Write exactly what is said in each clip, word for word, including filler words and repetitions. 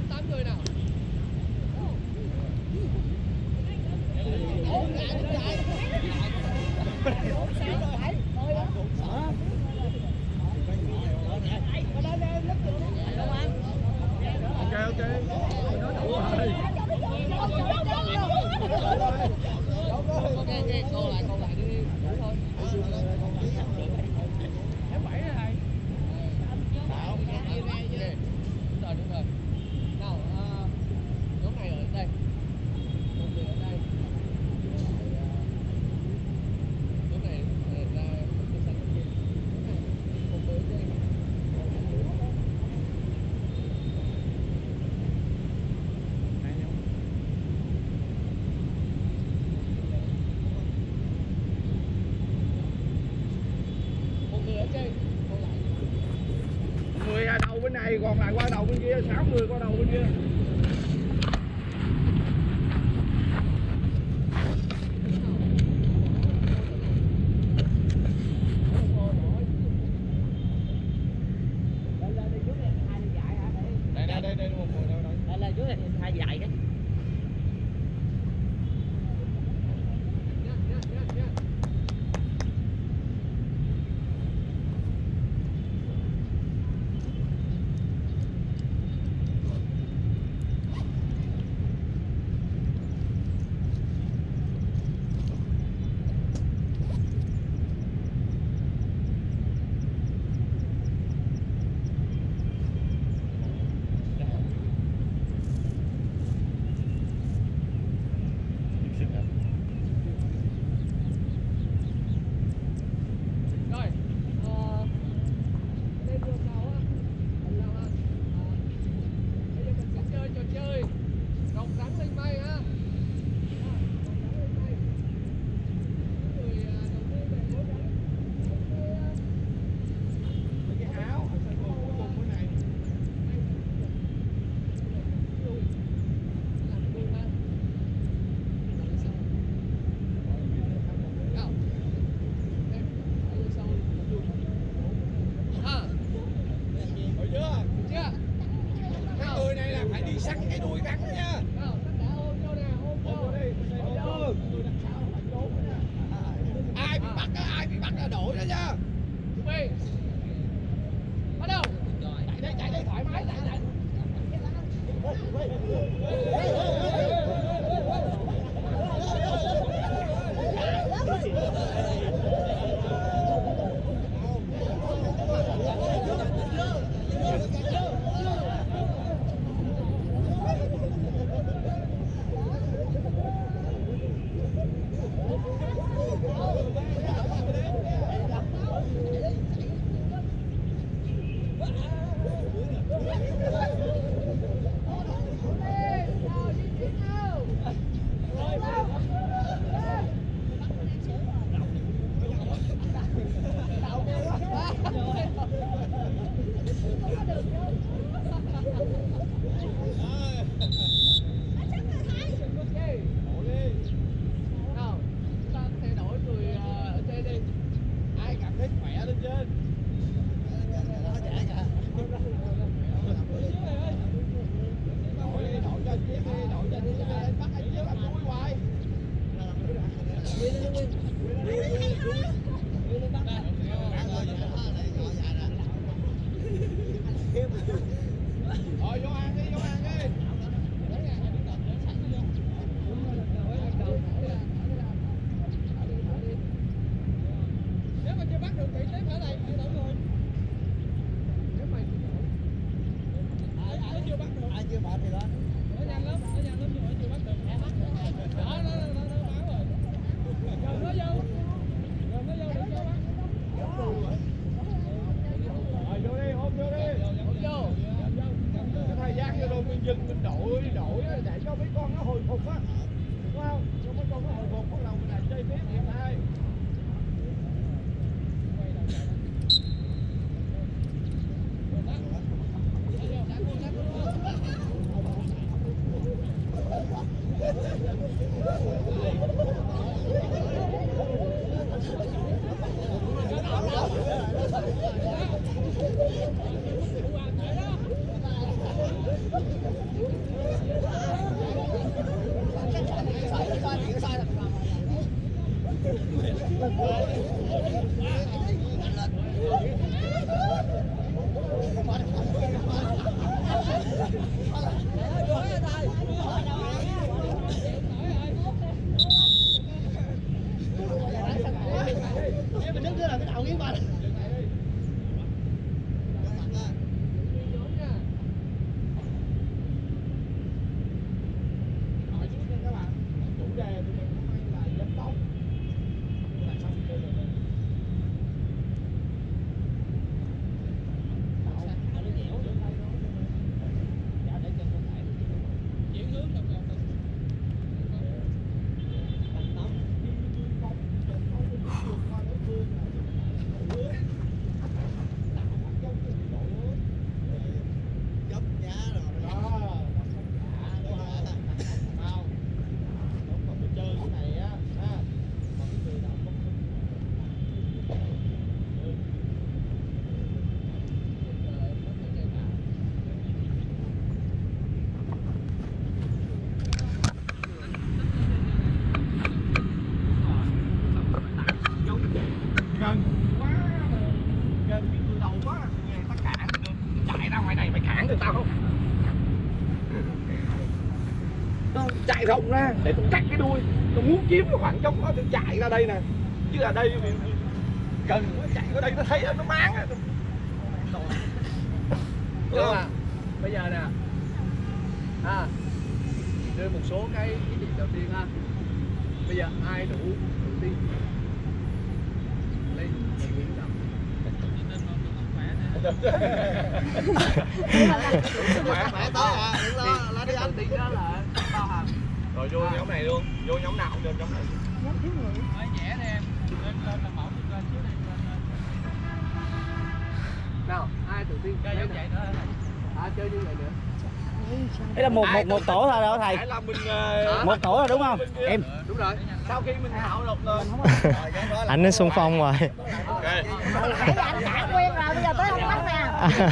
tám người nào. Ok ok. Nó đủ rồi. Ok ok, còn lại còn lại đi đủ thôi. Em bảy rồi thầy. Ok, đúng rồi đúng rồi. Nào, uh, nhóm này ở đây, một người ở đây, nhóm này ra cái xanh kia, một người ở đây. Người đầu bên này còn lại qua đầu bên kia, sáu người qua đầu bên kia. Đây đây đây đây một người đâu đây. Đây là dưới này hai dạy đấy. dừng mình đổi đổi để cho mấy con nó hồi phục á, đúng không? Cho mấy con nó hồi phục bắt đầu mình lại chơi tiếp hiện nay. được tao không? Nó chạy rộng ra để tôi cắt cái đuôi. Tôi muốn kiếm cái khoảng trống đó tôi chạy ra đây nè. Chứ là đây gần nó chạy ở đây nó thấy nó mang á. Đúng không ạ? Bây giờ nè, à, đưa một số cái ý định đầu tiên ha. Bây giờ ai đủ tự tin lên tự nhiên nào. Khỏe khỏe tới à, đừng lo, lo đi anh. Tự tin đó là bao hàm. Rồi vô nhóm này luôn, vô nhóm nào cũng được nhóm này. Nhóm thiếu người. Nói vẽ đi em, lên lên làm mẫu lên trước đây lên lên. Nào, ai tự tin chơi như vậy nữa. À chơi như vậy nữa. Đấy là một một một tổ thôi đó thầy. Phải là mình Một tổ là đúng không? Em. Đúng rồi. Sau khi mình thảo luận lên. Anh đến xung phong rồi. Ok. Nãy giờ anh đã quen rồi, bây giờ tới không bắt nè.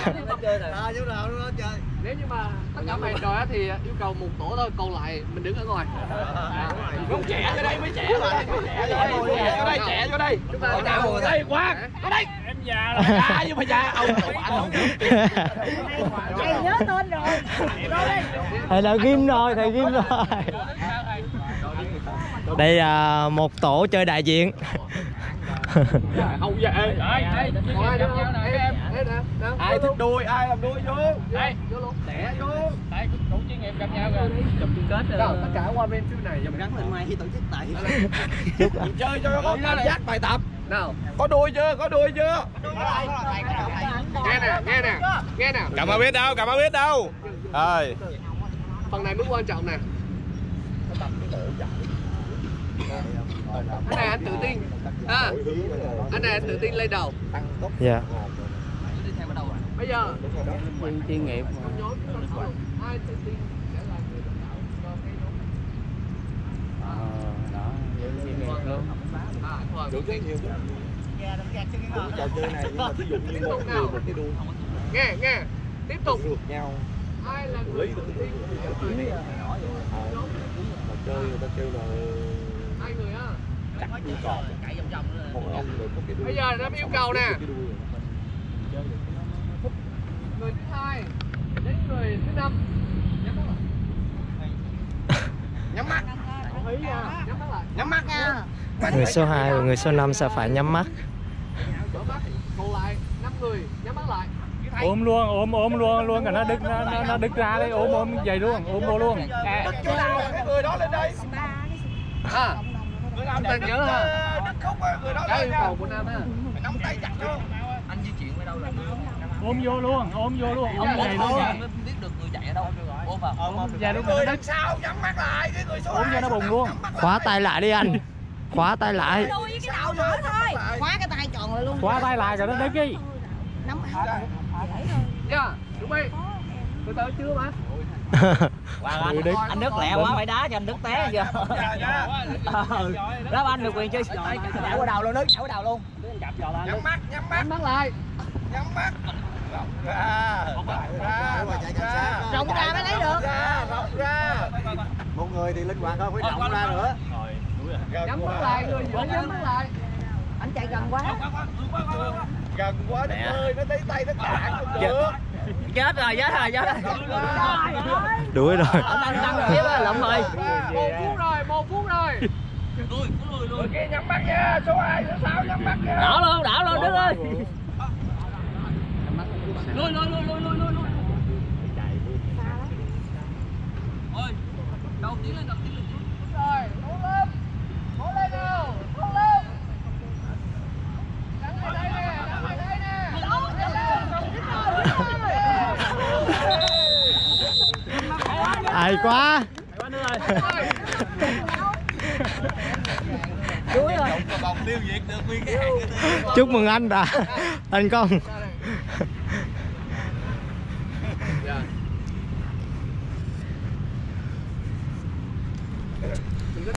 Nếu như mà tất cả mày rồi thì yêu cầu một tổ thôi, còn lại mình đứng ở ngoài. Không trẻ vô đây mới trẻ rồi. Trẻ vô đây, trẻ vô đây. Chúng ta Nào đây qua. Ở đây. Em già rồi. Già nhưng mà già ông cậu anh không. Thầy nhớ tên rồi. Rồi đi. Thầy là Ghim rồi, thầy Ghim rồi. Đây là một tổ chơi đại diện. Không vậy. Ai Ai thích đuôi, ai làm đuôi vô. Đây, vô luôn. Đẻ vô. Tại đủ chuyên nghiệp gặp nhau rồi. Chụp chung kết rồi. Tất cả qua bên phía này dùm gắn lên ngoài khi tổ chức tại. Mình chơi cho nó có cảm giác bài tập. Nào, Có đuôi chưa? Có đuôi chưa? nghe nè, nghe nè, nghe nè. Cảm ơn biết đâu, cảm ơn biết đâu. Rồi. Phần này mới quan trọng nè. Anh này anh tự tin. À, anh này anh tự tin lên đầu. Dạ. Bây giờ Chuyên nghiệp. nhóm chúng ta thảo luận ai tự tin sẽ là người lãnh đạo cho cái nhóm. Đó, chuyên nghiệp luôn. À, thôi. Được rất nhiều. Trò chơi này nhưng mà ví dụ như một người một cái đuôi. Nghe, nghe. Tiếp tục. Ngược nhau. Ai là người tự tin sẽ tự tin. Mà chơi người ta kêu là Hai người á. cắt đuôi cọp. Một ông rồi có cái đuôi. Bây giờ nó yêu cầu nè. Cái đuôi. Người thứ hai đến người thứ năm nhắm mắt lại. Nhắm mắt. Ý nha, nhắm mắt lại. Nhắm mắt nha. Người số hai và người số năm sẽ phải nhắm mắt. Mở mắt. Còn lại năm người nhắm mắt lại. Ôm luôn, ôm ôm luôn luôn, nó đứt nó, nó, nó đứt ra đây, ôm ôm vậy luôn, ôm vô luôn. À, Chỗ nào cái người đó lên đây. à Người nào chúng ta nhớ ha. Đức khúc á, người đó Cái lên yêu cầu của Nam ha. Mày nắm tay chặt vô. Ôm vô luôn, ôm vô luôn, ôm vậy luôn. Ôm vậy luôn. Người đằng sau nhắm mắt lại, cái người số Ôm cho nó bùng luôn. Khóa tay lại đi anh. Khóa tay lại. Đuôi với cái đầu mở thôi. Khóa cái tay tròn lại luôn. Khóa tay lại rồi nó đứt đi. Nắm Dạ, đúng đi. Từ từ chưa mà. Anh, anh Đức lẹ quá phải đá cho anh Đức té chưa? Đó anh được quyền chơi. Nhảy qua đầu luôn Đức, nhảy qua đầu luôn. Nhắm mắt, nhắm mắt, Nhắm mắt lại. nhắm mắt. Rộng ra, rộng ra, rộng ra. rộng ra mới lấy được. Ra, rộng ra. Một người thì linh hoạt hơn, phải rộng ra nữa. Nhắm mắt lại, người giữa nhắm mắt lại. Anh chạy gần quá. Gần quá Đức ơi, nó thấy tay nó cản không được. Chết rồi, chết rồi, chết rồi. Đuổi rồi. Anh tăng rồi, tiếp lộng rồi. Một phút rồi, một phút rồi. Người kia nhắm mắt nha, số hai, số sáu nhắm mắt nha. Đảo luôn, đảo luôn Đức ơi. Lùi, lùi, lùi, lùi, lùi, lùi. Ôi, đầu tiến lên, đầu tiến lên. Rồi, cố lên. Cố lên nào, cố lên. Đăng lại đây nè, đăng lại đây nè. Ai quá. Đuôi rồi. Bọc tiêu diệt được nguyên cái hàng. Chúc mừng anh đã thành công. Dạ.